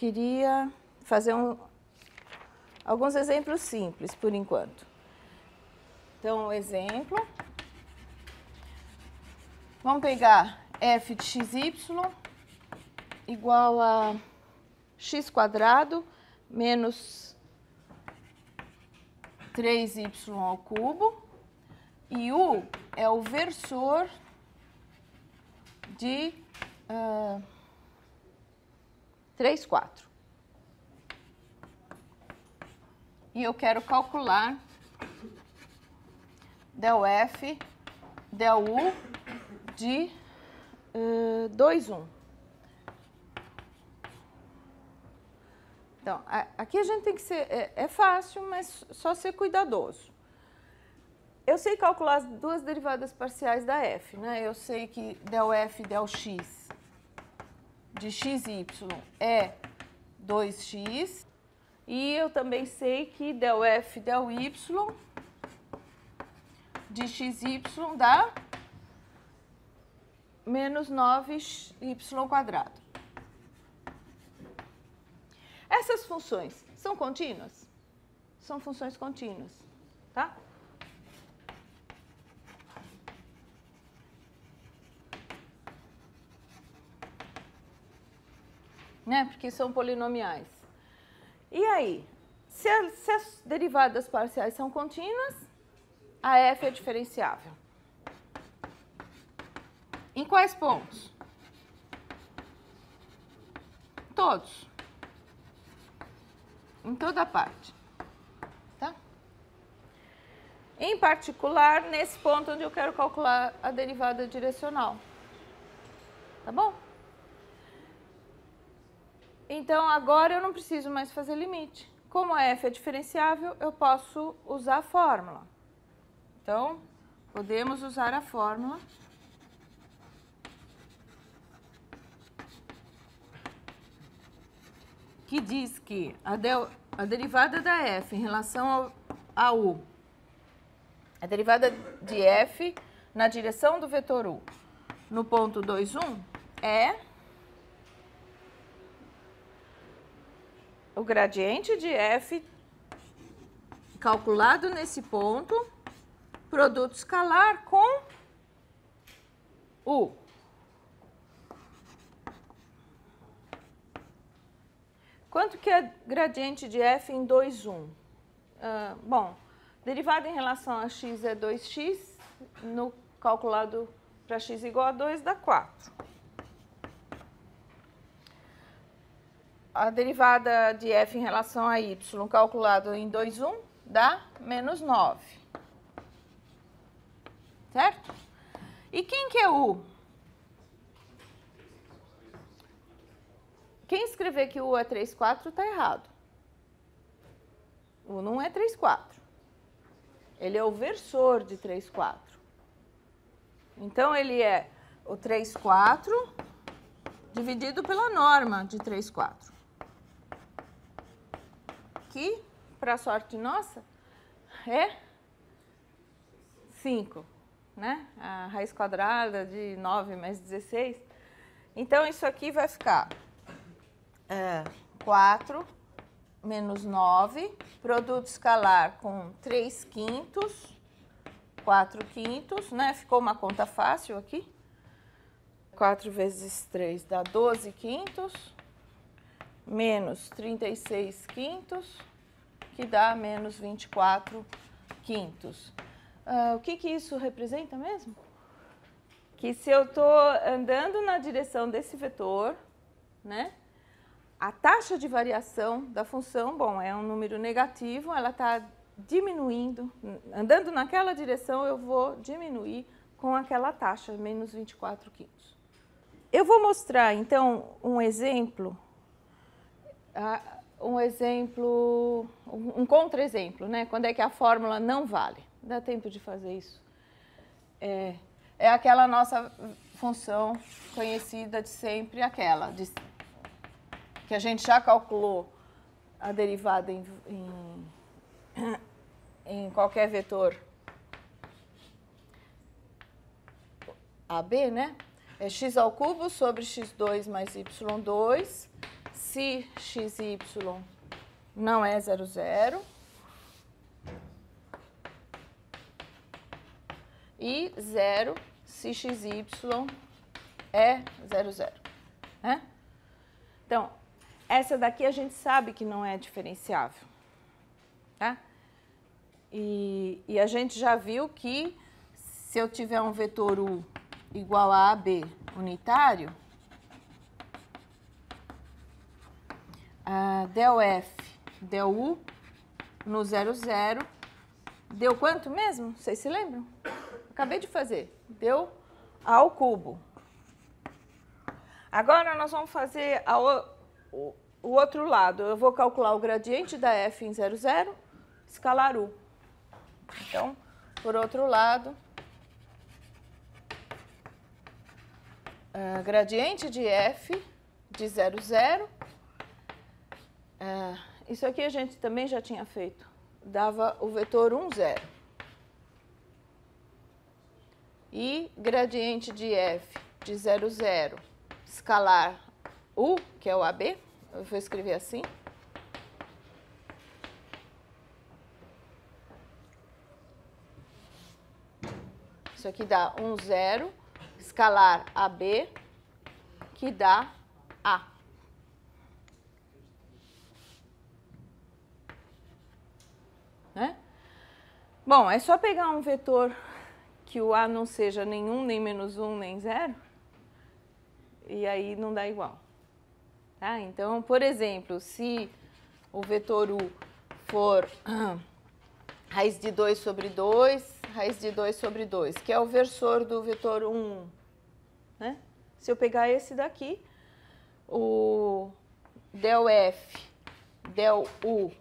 queria fazer alguns exemplos simples, por enquanto. Então, exemplo. Vamos pegar f de xy igual a x² menos 3y ao cubo. E u é o versor de 3/4. E eu quero calcular del f, del u de 2/1. Então, aqui a gente tem que ser, é fácil, mas só ser cuidadoso. Eu sei calcular as duas derivadas parciais da f, né? Eu sei que del f, del x de xy é 2x. E eu também sei que del f, del y de xy dá menos 9y². Essas funções são contínuas? São funções contínuas, tá? Né? Porque são polinomiais. E aí, se as derivadas parciais são contínuas, a f é diferenciável. Em quais pontos? Todos. Em toda parte. Tá? Em particular, nesse ponto onde eu quero calcular a derivada direcional. Tá bom? Então, agora eu não preciso mais fazer limite. Como a f é diferenciável, eu posso usar a fórmula. Então, podemos usar a fórmula que diz que a derivada da f em relação a u, a derivada de f na direção do vetor u no ponto 2,1 é o gradiente de f calculado nesse ponto, produto escalar com u. Quanto que é gradiente de f em 2,1? Bom, derivada em relação a x é 2x, no calculado para x igual a 2 dá 4. A derivada de f em relação a y calculado em 2,1 dá menos 9. Certo? E quem que é u? Quem escrever que u é 3/4 está errado. U não é 3/4. Ele é o versor de 3/4. Então, ele é o 3/4 dividido pela norma de 3/4. Que, para sorte nossa, é 5. Né? A raiz quadrada de 9 mais 16. Então, isso aqui vai ficar 4 menos 9, produto escalar com 3/5, 4/5, né? Ficou uma conta fácil aqui. 4 vezes 3 dá 12/5, menos 36/5, que dá menos 24/5. O que isso representa mesmo? Que se eu estou andando na direção desse vetor, né? A taxa de variação da função, bom, é um número negativo, ela está diminuindo. Andando naquela direção, eu vou diminuir com aquela taxa, menos 24/5. Eu vou mostrar, então, um exemplo, um contra-exemplo, né? Quando é que a fórmula não vale. Dá tempo de fazer isso. É aquela nossa função conhecida de sempre, aquela que a gente já calculou a derivada em qualquer vetor AB, né? É x² sobre x2 mais y2, se xy não é 0, 0. E 0 se xy é 0, 0. Né? Então, essa daqui a gente sabe que não é diferenciável. Tá? E a gente já viu que se eu tiver um vetor u igual a AB unitário, del F, del U no 0, 0, deu quanto mesmo? Vocês se lembram? Acabei de fazer. Deu A ao cubo. Agora nós vamos fazer o outro lado. Eu vou calcular o gradiente da F em 0, 0, escalar U. Então, por outro lado, gradiente de F de 0, 0. Isso aqui a gente também já tinha feito. Dava o vetor 1, 0. E gradiente de F de 0, 0, escalar U, que é o AB, eu vou escrever assim. Isso aqui dá 1, 0, escalar AB, que dá A. Né? Bom, é só pegar um vetor que o A não seja nem 1, nem menos 1, nem 0, e aí não dá igual. Tá? Então, por exemplo, se o vetor U for raiz de 2 sobre 2, raiz de 2 sobre 2, que é o versor do vetor 1, né? Se eu pegar esse daqui, o del F, del U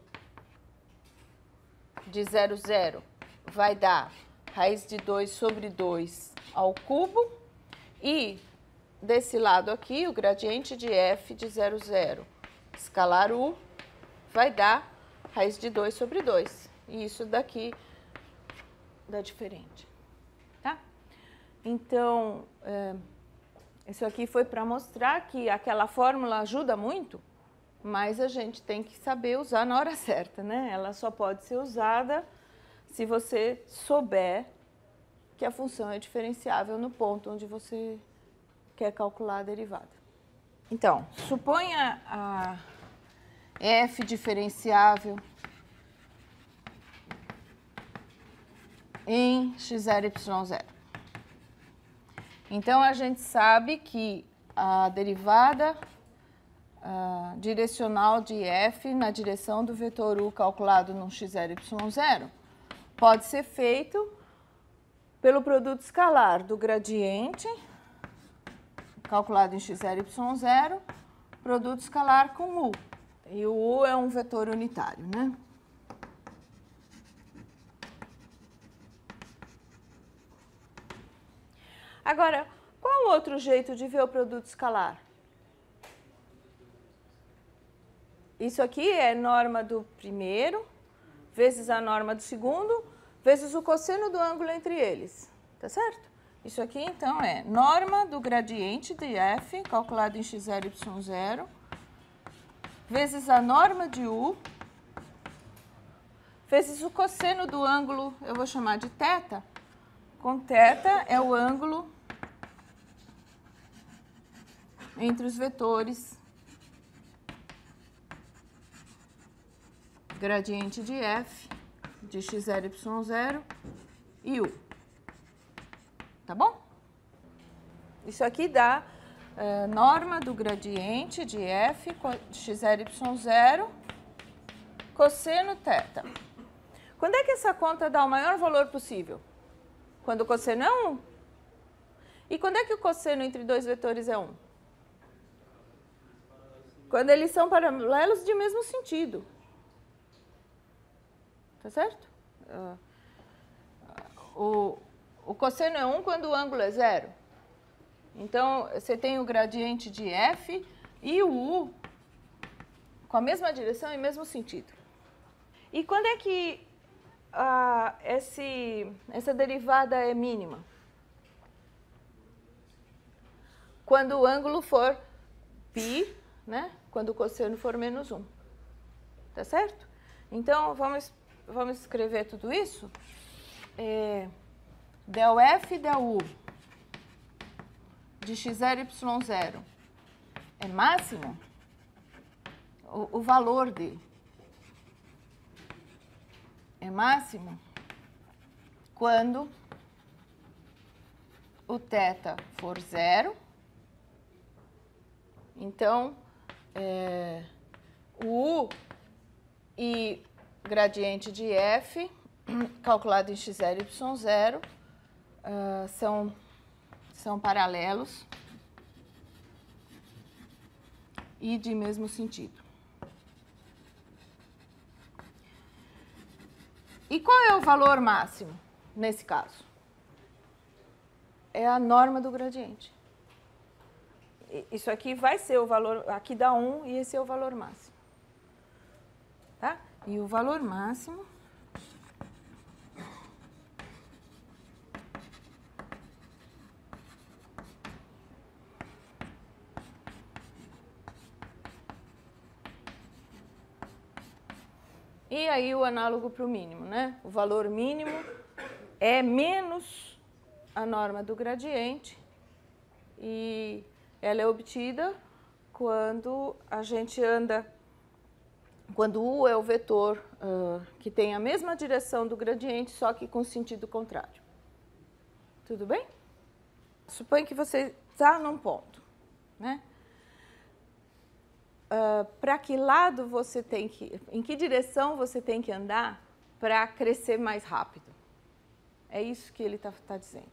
de 0, 0 vai dar raiz de 2 sobre 2 ao cubo, e desse lado aqui, o gradiente de F de 0, 0, escalar U, vai dar raiz de 2 sobre 2. E isso daqui dá diferente. Tá? Então, isso aqui foi para mostrar que aquela fórmula ajuda muito, mas a gente tem que saber usar na hora certa, né? Ela só pode ser usada se você souber que a função é diferenciável no ponto onde você quer calcular a derivada. Então, suponha a f diferenciável em x0, y0. Então, a gente sabe que a derivada direcional de f na direção do vetor u calculado no x0, y0 pode ser feito pelo produto escalar do gradiente calculado em x0, y0, produto escalar com u. E o u é um vetor unitário, né? Agora, qual o outro jeito de ver o produto escalar? Isso aqui é norma do primeiro, vezes a norma do segundo, vezes o cosseno do ângulo entre eles, tá certo? Isso aqui, então, é norma do gradiente de f, calculado em x0, y0, vezes a norma de u, vezes o cosseno do ângulo, eu vou chamar de θ, com θ é o ângulo entre os vetores gradiente de f, de x0, y0 e u. Tá bom? Isso aqui dá norma do gradiente de f, de x0, y0, cosseno θ. Quando é que essa conta dá o maior valor possível? Quando o cosseno é 1. E quando é que o cosseno entre dois vetores é 1? Quando eles são paralelos de mesmo sentido. Tá certo? O cosseno é 1 quando o ângulo é 0. Então, você tem o gradiente de f e o u com a mesma direção e mesmo sentido. E quando é que essa derivada é mínima? Quando o ângulo for π, né? Quando o cosseno for menos 1. Tá certo? Então, vamos escrever tudo isso. Del F, del U de x0, y0 é máximo, o valor D é máximo quando o θ for 0. Então, o U e gradiente de F, calculado em x0 e y0, são paralelos e de mesmo sentido. E qual é o valor máximo nesse caso? É a norma do gradiente. Isso aqui vai ser o valor, aqui dá 1 e esse é o valor máximo. Tá? E o valor máximo e aí o análogo para o mínimo, né? O valor mínimo é menos a norma do gradiente e ela é obtida quando a gente anda, quando U é o vetor que tem a mesma direção do gradiente, só que com sentido contrário. Tudo bem? Suponha que você está num ponto, né? Para que lado você tem que, em que direção você tem que andar para crescer mais rápido? É isso que ele está dizendo.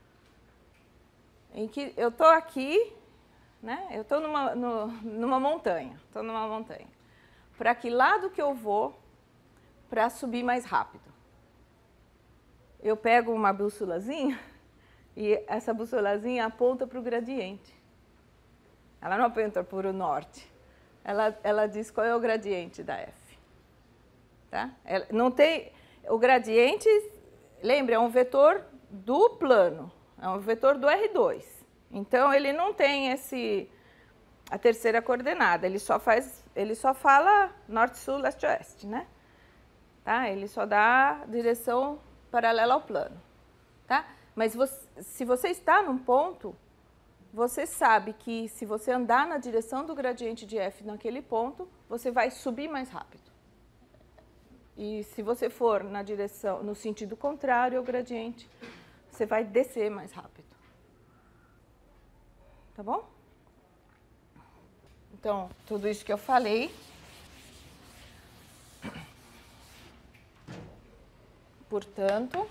Em que eu estou aqui, né? Eu estou numa montanha, Para que lado que eu vou para subir mais rápido? Eu pego uma bússolazinha e essa bússolazinha aponta para o gradiente. Ela não aponta para o norte. Ela diz qual é o gradiente da F. Tá? Não tem, o gradiente, lembra, é um vetor do plano, é um vetor do R2. Então, ele não tem a terceira coordenada, ele só fala norte, sul, leste, oeste, né? Tá? Ele só dá direção paralela ao plano. Tá? Mas se você está num ponto, você sabe que se você andar na direção do gradiente de F naquele ponto, você vai subir mais rápido. E se você for no sentido contrário ao gradiente, você vai descer mais rápido. Tá bom? Então, tudo isso que eu falei. Portanto,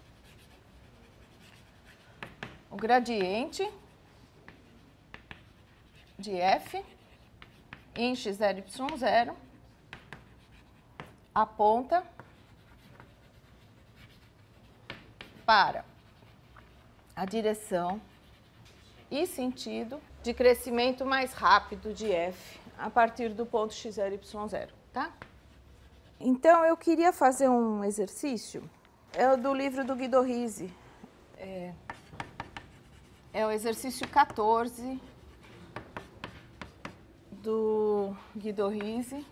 o gradiente de F em x0 e y0 aponta para a direção e sentido de crescimento mais rápido de F a partir do ponto x0 e y0, tá? Então, eu queria fazer um exercício, é do livro do Guido Risi, é o exercício 14 do Guido Risi,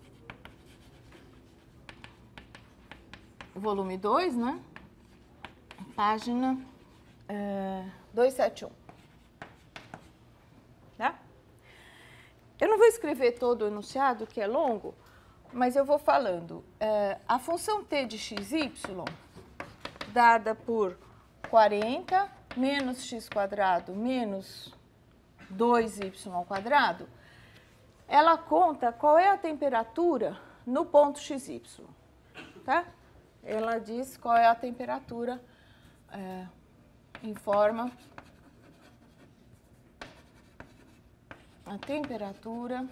volume 2, né? Página 271. Tá? Eu não vou escrever todo o enunciado, que é longo, mas eu vou falando. A função t de xy, dada por 40 menos x² menos 2y², ela conta qual é a temperatura no ponto xy, tá? Ela diz qual é a temperatura informa a temperatura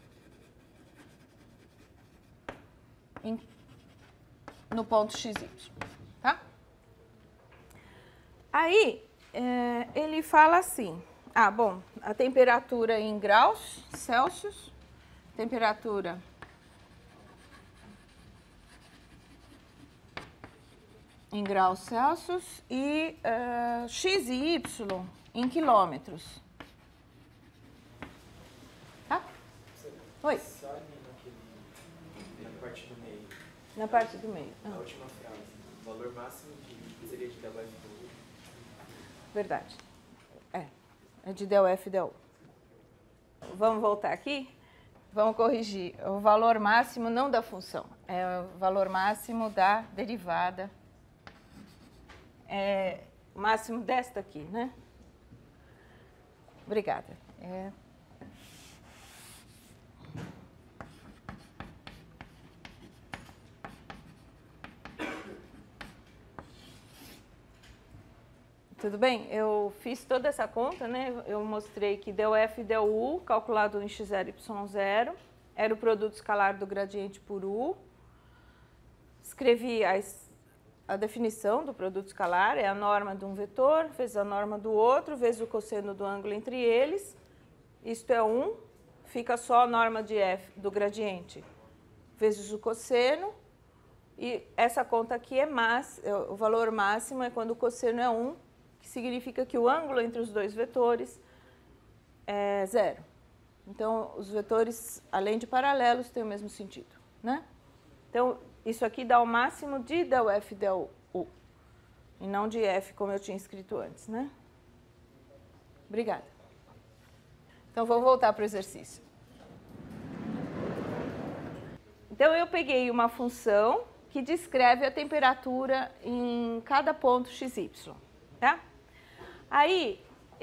no ponto xy, tá? Aí, ele fala assim, bom, a temperatura em graus Celsius, temperatura em graus Celsius e x e y em quilômetros. Tá? Na parte do meio. A última frase. O valor máximo seria de del F del U. Verdade. É de del F del U. Vamos voltar aqui? Vamos corrigir. O valor máximo não da função, é o valor máximo da derivada. É o máximo desta aqui, né? Obrigada. Tudo bem? Eu fiz toda essa conta, né? Eu mostrei que del F del U, calculado em x0 e y0, era o produto escalar do gradiente por U. Escrevi a definição do produto escalar, é a norma de um vetor, vezes a norma do outro, vezes o cosseno do ângulo entre eles. Isto é 1, fica só a norma de F do gradiente, vezes o cosseno. E essa conta aqui o valor máximo é quando o cosseno é 1, que significa que o ângulo entre os dois vetores é 0. Então, os vetores, além de paralelos, têm o mesmo sentido, né? Então, isso aqui dá o máximo de del F del U, e não de F, como eu tinha escrito antes, né? Obrigada. Então, vou voltar para o exercício. Então, eu peguei uma função que descreve a temperatura em cada ponto xy, tá? Aí,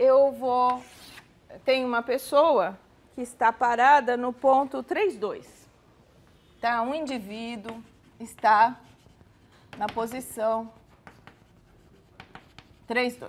tem uma pessoa que está parada no ponto 3,2. Tá? Um indivíduo está na posição 3,2.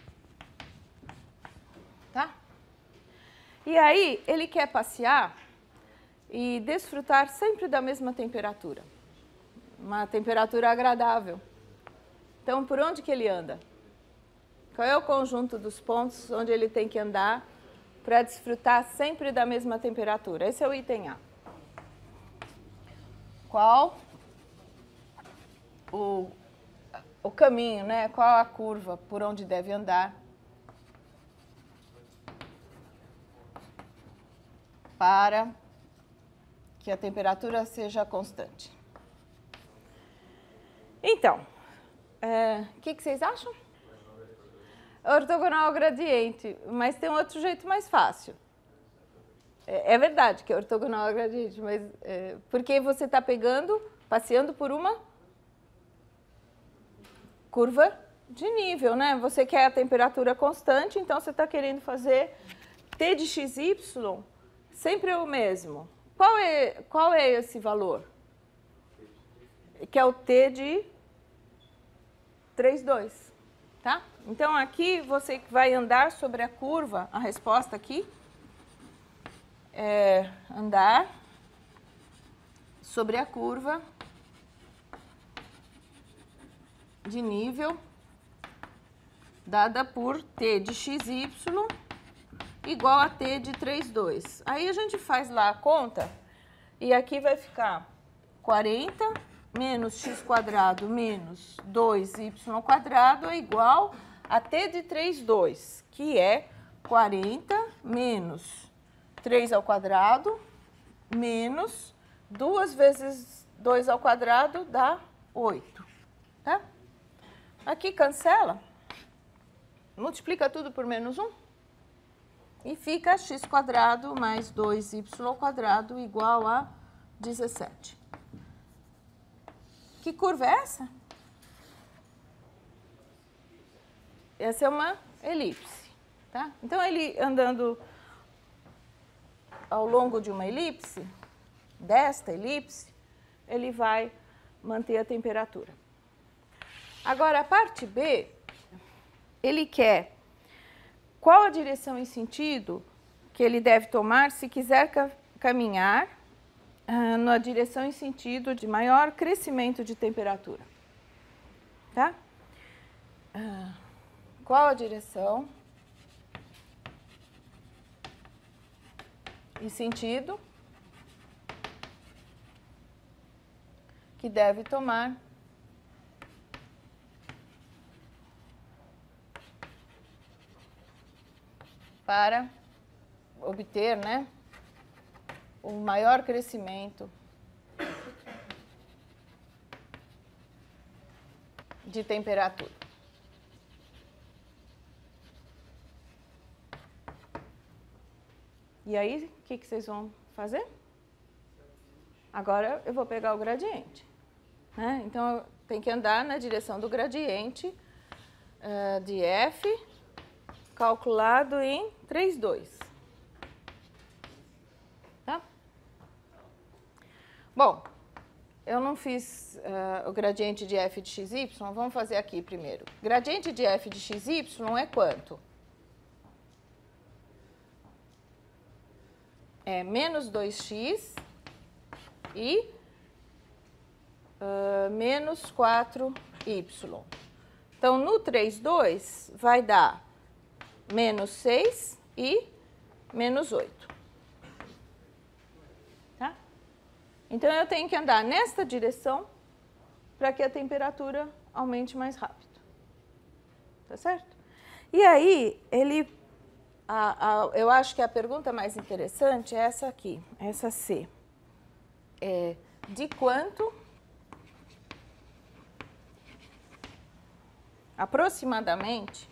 Tá? E aí, ele quer passear e desfrutar sempre da mesma temperatura. Uma temperatura agradável. Então, por onde que ele anda? Qual é o conjunto dos pontos onde ele tem que andar para desfrutar sempre da mesma temperatura? Esse é o item A. Qual o caminho, né? Qual a curva por onde deve andar para que a temperatura seja constante? Então, o que vocês acham? Ortogonal ao gradiente, mas tem um outro jeito mais fácil. É verdade que é ortogonal ao gradiente, mas porque você está passeando por uma curva de nível, né? Você quer a temperatura constante, então você está querendo fazer T de xy sempre o mesmo. Qual é esse valor? Que é o T de 3,2, tá? Então, aqui você vai andar sobre a curva, a resposta aqui é andar sobre a curva de nível dada por T de xy igual a T de 3,2. Aí a gente faz lá a conta e aqui vai ficar 40 menos x² menos 2y² é igual a T de 3,2, que é 40 menos 3² menos 2 vezes 2² dá 8, tá? Aqui cancela, multiplica tudo por menos 1 e fica x² mais 2y² igual a 17. Que curva é essa? Essa é uma elipse, tá? Então, ele andando ao longo de uma elipse, desta elipse, ele vai manter a temperatura. Agora, a parte B, ele quer qual a direção e sentido que ele deve tomar se quiser caminhar na direção e sentido de maior crescimento de temperatura. Tá? Qual a direção e sentido que deve tomar para obter, né, o maior crescimento de temperatura. E aí, o que vocês vão fazer? Agora eu vou pegar o gradiente, né? Então, eu tenho que andar na direção do gradiente de F, calculado em 3,2. Tá? Bom, eu não fiz o gradiente de f de xy, vamos fazer aqui primeiro. Gradiente de f de xy é quanto? É menos 2x e menos 4y. Então, no 3,2 vai dar menos 6 e menos 8. Tá? Então, eu tenho que andar nesta direção para que a temperatura aumente mais rápido. Tá certo? E aí, eu acho que a pergunta mais interessante é essa aqui, essa C. De quanto aproximadamente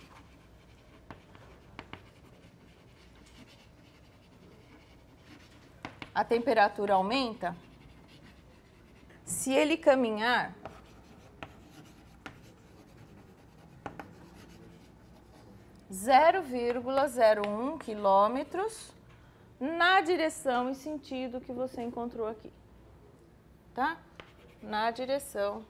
a temperatura aumenta se ele caminhar (0,01 quilômetros na direção e sentido que você encontrou aqui, tá? Na direção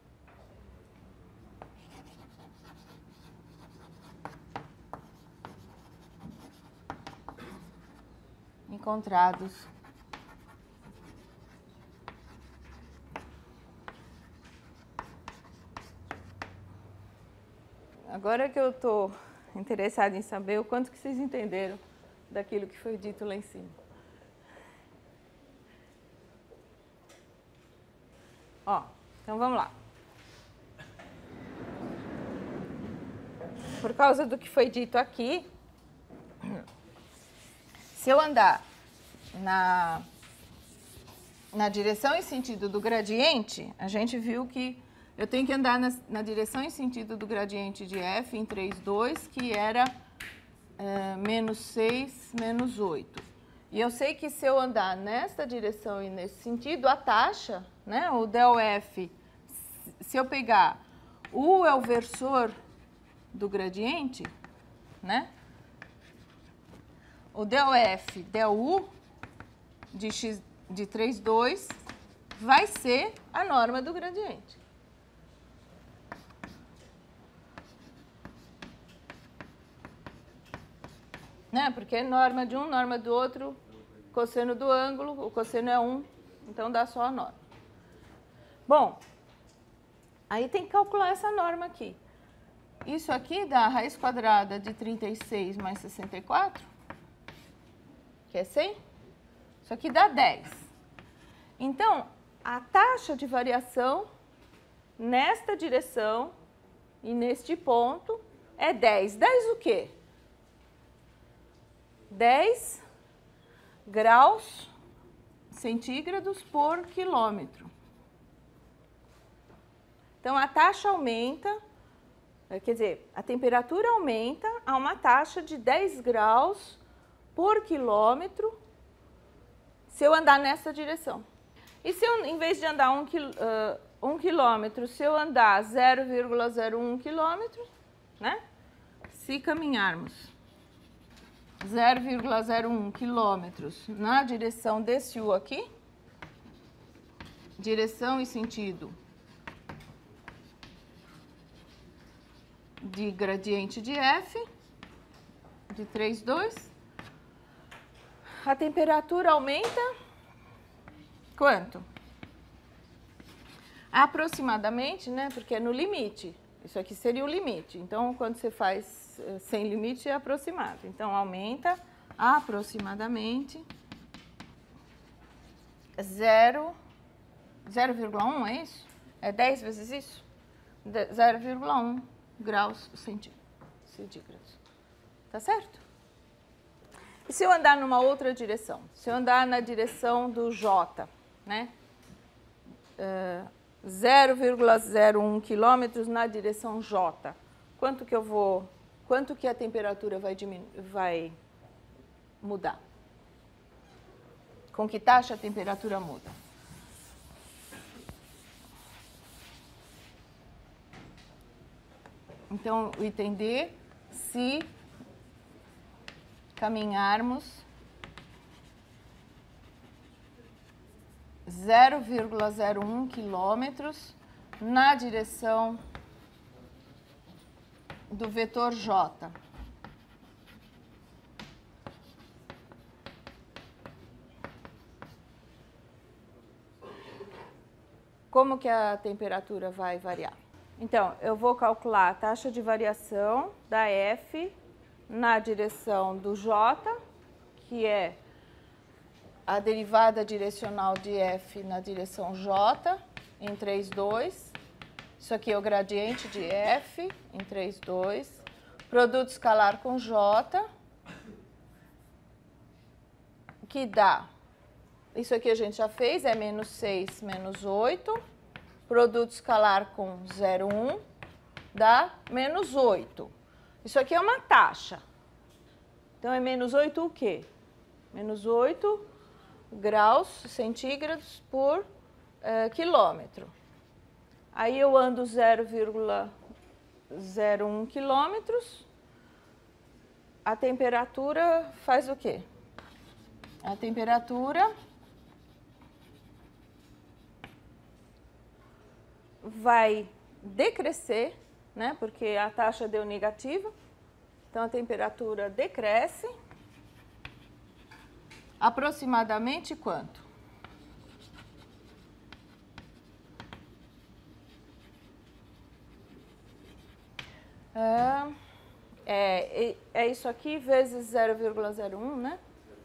encontrados agora que eu estou interessada em saber o quanto que vocês entenderam daquilo que foi dito lá em cima. Ó, então vamos lá. Por causa do que foi dito aqui, se eu andar na direção e sentido do gradiente, a gente viu que eu tenho que andar na direção e sentido do gradiente de f em 3,2, que era menos 6, menos 8. E eu sei que se eu andar nesta direção e nesse sentido, a taxa, né, o ΔF, se eu pegar U é o versor do gradiente, né, o ΔF, ΔU de 3,2 vai ser a norma do gradiente. Né? Porque norma de um, norma do outro, cosseno do ângulo, o cosseno é 1, então dá só a norma. Bom, aí tem que calcular essa norma aqui. Isso aqui dá a raiz quadrada de 36 mais 64, que é 100. Isso aqui dá 10. Então, a taxa de variação nesta direção e neste ponto é 10. 10 o quê? 10 graus centígrados por quilômetro. Então, a taxa aumenta, quer dizer, a temperatura aumenta a uma taxa de 10 graus por quilômetro se eu andar nessa direção. E se eu, em vez de andar 1 quilômetro, se eu andar 0,01 quilômetro, né? Se caminharmos 0,01 quilômetros na direção desse U aqui, direção e sentido de gradiente de F, de 3,2, a temperatura aumenta quanto? Aproximadamente, né? Porque é no limite. Isso aqui seria o limite. Então, quando você faz sem limite, é aproximado. Então, aumenta aproximadamente 0,1, é isso? É 10 vezes isso? 0,1 graus centígrados. Tá certo? E se eu andar numa outra direção? Se eu andar na direção do J, né? 0,01 quilômetros na direção J. Quanto que a temperatura vai mudar? Com que taxa a temperatura muda? Então, o item D, se caminharmos 0,01 quilômetros na direção do vetor J. Como que a temperatura vai variar? Então, eu vou calcular a taxa de variação da F na direção do J, que é a derivada direcional de F na direção J, em 3,2. Isso aqui é o gradiente de F, em 3,2. Produto escalar com J, que dá... Isso aqui a gente já fez, é menos 6, menos 8. Produto escalar com 0,1 dá menos 8. Isso aqui é uma taxa. Então, é menos 8 o quê? Menos 8 graus centígrados por quilômetro. Aí eu ando 0,01 quilômetros. A temperatura faz o quê? A temperatura vai decrescer, né? Porque a taxa deu negativa. Então, a temperatura decresce. Aproximadamente quanto? É isso aqui vezes 0,01, né?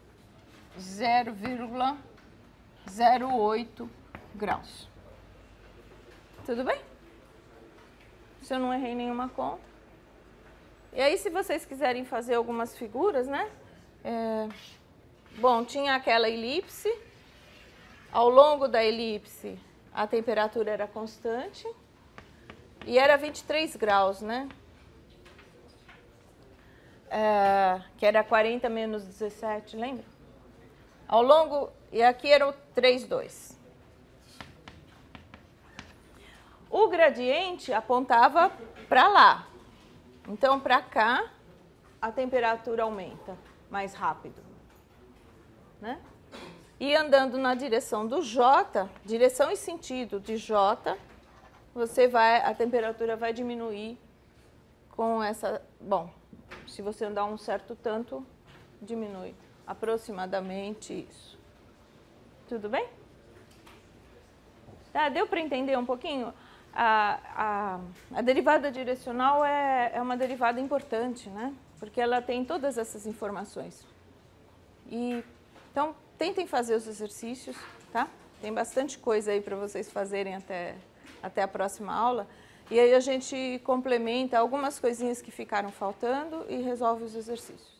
0,08 graus. Tudo bem? Se eu não errei nenhuma conta. E aí, se vocês quiserem fazer algumas figuras, né? Bom, tinha aquela elipse. Ao longo da elipse, a temperatura era constante. E era 23 graus, né? Que era 40 menos 17, lembra? Ao longo... E aqui era o 3,2. O gradiente apontava para lá. Então, para cá, a temperatura aumenta mais rápido, né? E andando na direção do J, direção e sentido de J, a temperatura vai diminuir com essa... Bom, se você andar um certo tanto, diminui aproximadamente isso. Tudo bem? Tá, deu para entender um pouquinho? A derivada direcional é uma derivada importante, né? Porque ela tem todas essas informações. Então, tentem fazer os exercícios, tá? Tem bastante coisa aí para vocês fazerem até a próxima aula. E aí a gente complementa algumas coisinhas que ficaram faltando e resolve os exercícios.